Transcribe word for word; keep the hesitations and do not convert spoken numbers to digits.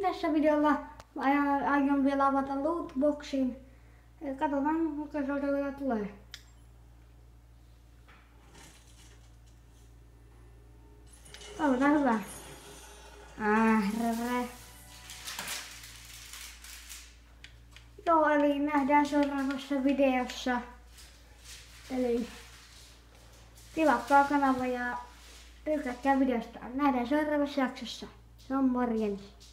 tässä videolla aion, aion vielä avata lootboxin. Katsotaan, kuinka sieltä vielä tulee. Toivotaan hyvä. Ährä. Joo, eli nähdään seuraavassa videossa. Eli tilatkaa kanava ja tykkätkää videosta. Nähdään seuraavassa jaksossa. Se on morjens.